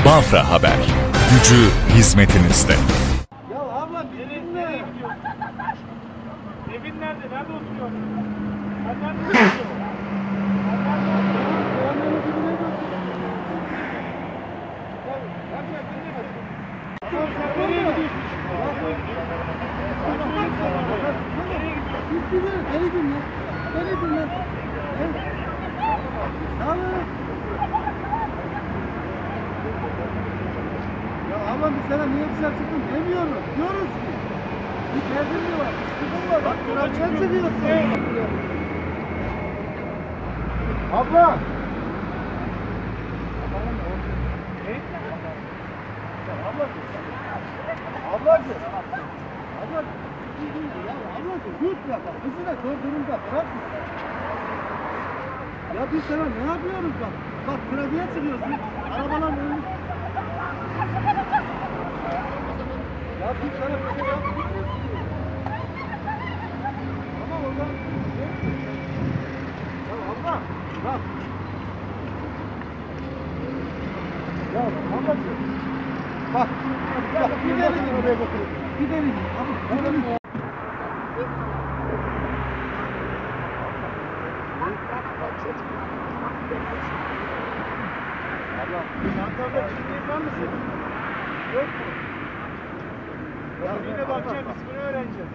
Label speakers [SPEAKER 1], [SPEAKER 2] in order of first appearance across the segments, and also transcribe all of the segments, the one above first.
[SPEAKER 1] Bafra Haber. Gücü hizmetinizde.
[SPEAKER 2] Ya abla nereye gidiyorsun? Evin nerede? Nerede oturuyorsun? Sen nerede oturuyorsun?
[SPEAKER 3] Ya ablam biz sana niye dışarı çıktın demiyorum. Diyoruz ki. Bir derdin mi var? Sıkıntın var. Bak trafiğe çıkıyorsun. Abla! Ablacığım. Ablacığım lütfen bak. Bizi de zor durumda bırakma. Ya biz sana ne yapıyoruz bak. Bak trafiğe çıkıyorsun. Arabalar önünü. Ya biz sana bir şey yapmıyoruz. Tamam o zaman. Ya abla bak. Ya ablacığım. Bak. Bak gidelim oraya götürün. Gidelim. Abi gidelim.
[SPEAKER 2] Abla, çantada kimliğin var mı senin? Yok mu? Ya yine bakacağım, ismini öğreneceğiz.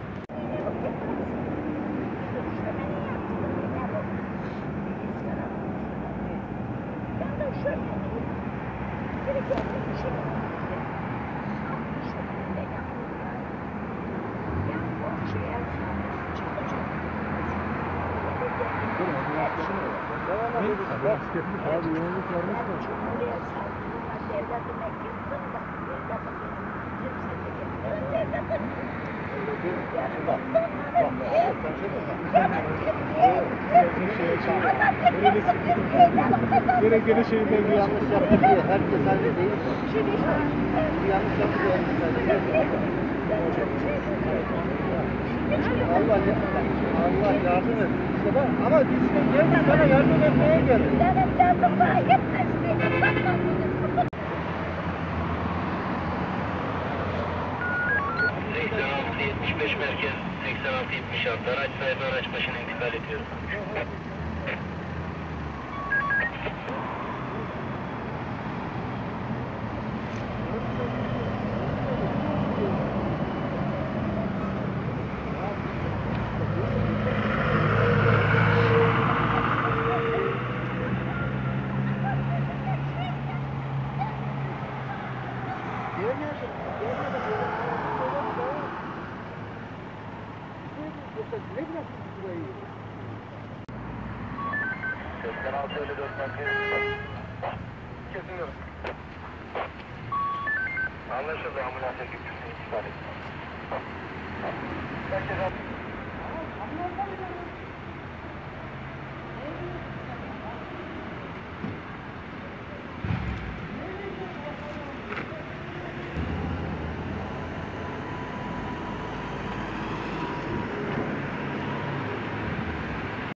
[SPEAKER 3] Abi yoğunluk varmış mı?
[SPEAKER 2] Gene şeyden
[SPEAKER 3] Bir yanlış yaptı diye herkes halde değil. Bir yanlış yaptı diye Allah yardım et. İşte bak ama biz de geldik sana yardım etmeye geldik.
[SPEAKER 4] ...86-75 merkez, 86-76 araç sahibi araç başına intikal ediyor.
[SPEAKER 3] Ne bıraktın burayı?
[SPEAKER 4] 86-54 merkez. Kesiyorum. Anlaşıldı, ambulans ekipçisi intikal ediyor.